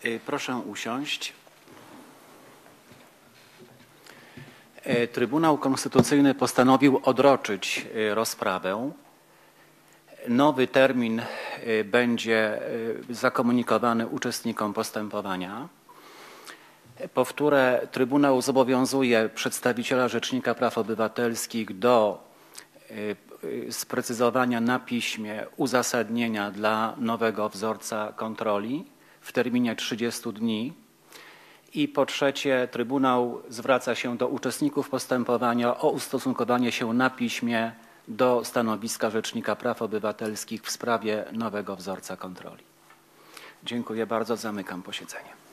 Proszę usiąść. Trybunał Konstytucyjny postanowił odroczyć rozprawę. Nowy termin będzie zakomunikowany uczestnikom postępowania. Powtórę, Trybunał zobowiązuje przedstawiciela Rzecznika Praw Obywatelskich do sprecyzowania na piśmie uzasadnienia dla nowego wzorca kontroli w terminie 30 dni. I po trzecie, Trybunał zwraca się do uczestników postępowania o ustosunkowanie się na piśmie do stanowiska Rzecznika Praw Obywatelskich w sprawie nowego wzorca kontroli. Dziękuję bardzo. Zamykam posiedzenie.